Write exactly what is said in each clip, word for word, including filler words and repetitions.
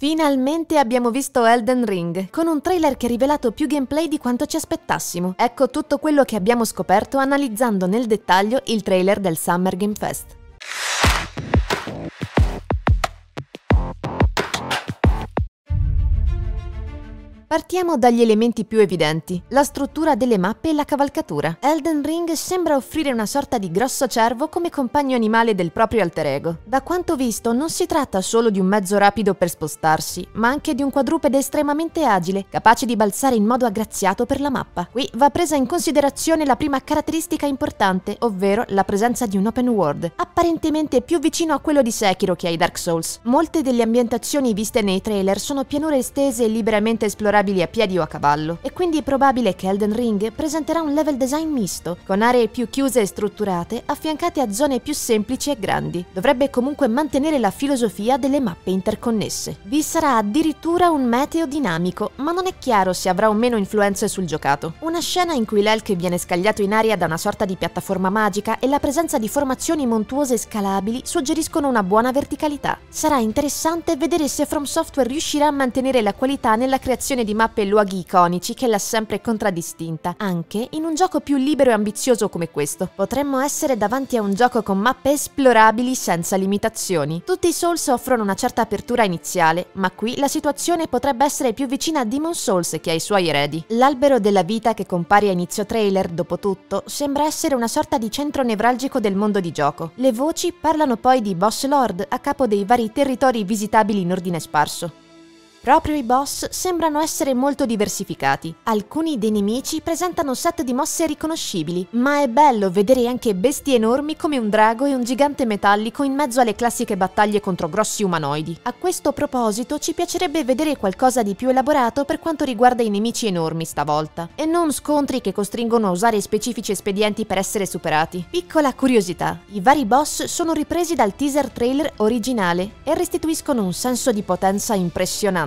Finalmente abbiamo visto Elden Ring, con un trailer che ha rivelato più gameplay di quanto ci aspettassimo. Ecco tutto quello che abbiamo scoperto analizzando nel dettaglio il trailer del Summer Game Fest. Partiamo dagli elementi più evidenti, la struttura delle mappe e la cavalcatura. Elden Ring sembra offrire una sorta di grosso cervo come compagno animale del proprio alter ego. Da quanto visto non si tratta solo di un mezzo rapido per spostarsi, ma anche di un quadrupede estremamente agile, capace di balzare in modo aggraziato per la mappa. Qui va presa in considerazione la prima caratteristica importante, ovvero la presenza di un open world, apparentemente più vicino a quello di Sekiro che ai Dark Souls. Molte delle ambientazioni viste nei trailer sono pianure estese e liberamente esplorabili a piedi o a cavallo, e quindi è probabile che Elden Ring presenterà un level design misto, con aree più chiuse e strutturate affiancate a zone più semplici e grandi. Dovrebbe comunque mantenere la filosofia delle mappe interconnesse. Vi sarà addirittura un meteo dinamico, ma non è chiaro se avrà o meno influenze sul giocato. Una scena in cui l'Elk viene scagliato in aria da una sorta di piattaforma magica e la presenza di formazioni montuose scalabili suggeriscono una buona verticalità. Sarà interessante vedere se From Software riuscirà a mantenere la qualità nella creazione di mappe e luoghi iconici che l'ha sempre contraddistinta, anche in un gioco più libero e ambizioso come questo. Potremmo essere davanti a un gioco con mappe esplorabili senza limitazioni. Tutti i Souls offrono una certa apertura iniziale, ma qui la situazione potrebbe essere più vicina a Demon Souls che ai suoi eredi. L'albero della vita che compare a inizio trailer, dopo tutto, sembra essere una sorta di centro nevralgico del mondo di gioco. Le voci parlano poi di Boss Lord a capo dei vari territori visitabili in ordine sparso. Proprio i boss sembrano essere molto diversificati. Alcuni dei nemici presentano set di mosse riconoscibili, ma è bello vedere anche bestie enormi come un drago e un gigante metallico in mezzo alle classiche battaglie contro grossi umanoidi. A questo proposito ci piacerebbe vedere qualcosa di più elaborato per quanto riguarda i nemici enormi stavolta, e non scontri che costringono a usare specifici espedienti per essere superati. Piccola curiosità, i vari boss sono ripresi dal teaser trailer originale e restituiscono un senso di potenza impressionante.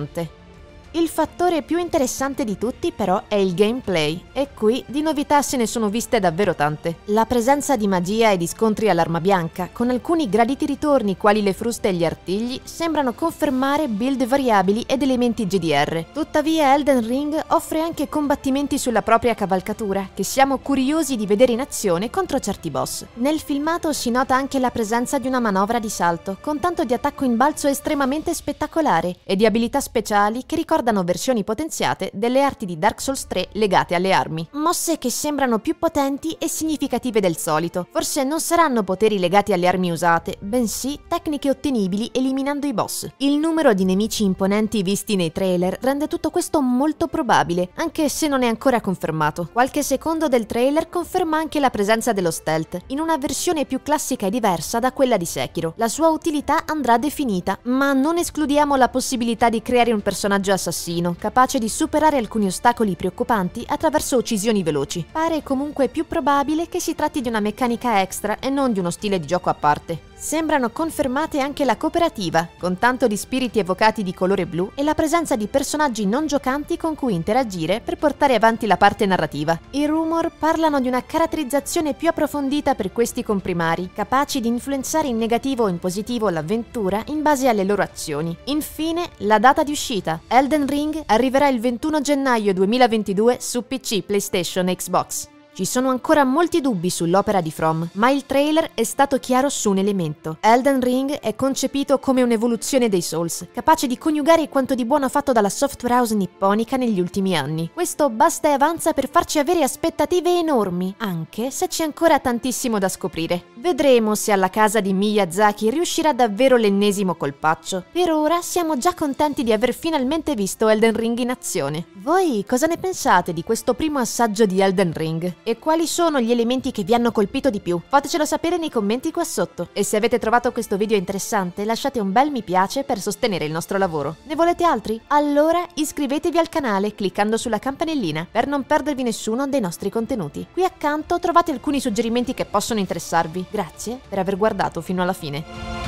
Il fattore più interessante di tutti però è il gameplay, e qui di novità se ne sono viste davvero tante. La presenza di magia e di scontri all'arma bianca, con alcuni graditi ritorni quali le fruste e gli artigli, sembrano confermare build variabili ed elementi G D R. Tuttavia Elden Ring offre anche combattimenti sulla propria cavalcatura, che siamo curiosi di vedere in azione contro certi boss. Nel filmato si nota anche la presenza di una manovra di salto, con tanto di attacco in balzo estremamente spettacolare, e di abilità speciali che ricordano versioni potenziate delle arti di Dark Souls tre legate alle armi. Mosse che sembrano più potenti e significative del solito. Forse non saranno poteri legati alle armi usate, bensì tecniche ottenibili eliminando i boss. Il numero di nemici imponenti visti nei trailer rende tutto questo molto probabile, anche se non è ancora confermato. Qualche secondo del trailer conferma anche la presenza dello stealth, in una versione più classica e diversa da quella di Sekiro. La sua utilità andrà definita, ma non escludiamo la possibilità di creare un personaggio assassino capace di superare alcuni ostacoli preoccupanti attraverso uccisioni veloci. Pare comunque più probabile che si tratti di una meccanica extra e non di uno stile di gioco a parte. Sembrano confermate anche la cooperativa, con tanto di spiriti evocati di colore blu e la presenza di personaggi non giocanti con cui interagire per portare avanti la parte narrativa. I rumor parlano di una caratterizzazione più approfondita per questi comprimari, capaci di influenzare in negativo o in positivo l'avventura in base alle loro azioni. Infine, la data di uscita. Elden Ring arriverà il ventuno gennaio duemilaventidue su P C, PlayStation e Xbox. Ci sono ancora molti dubbi sull'opera di From, ma il trailer è stato chiaro su un elemento. Elden Ring è concepito come un'evoluzione dei Souls, capace di coniugare quanto di buono fatto dalla software house nipponica negli ultimi anni. Questo basta e avanza per farci avere aspettative enormi, anche se c'è ancora tantissimo da scoprire. Vedremo se alla casa di Miyazaki riuscirà davvero l'ennesimo colpaccio. Per ora siamo già contenti di aver finalmente visto Elden Ring in azione. Voi cosa ne pensate di questo primo assaggio di Elden Ring? E quali sono gli elementi che vi hanno colpito di più? Fatecelo sapere nei commenti qua sotto. E se avete trovato questo video interessante, lasciate un bel mi piace per sostenere il nostro lavoro. Ne volete altri? Allora iscrivetevi al canale cliccando sulla campanellina per non perdervi nessuno dei nostri contenuti. Qui accanto trovate alcuni suggerimenti che possono interessarvi. Grazie per aver guardato fino alla fine.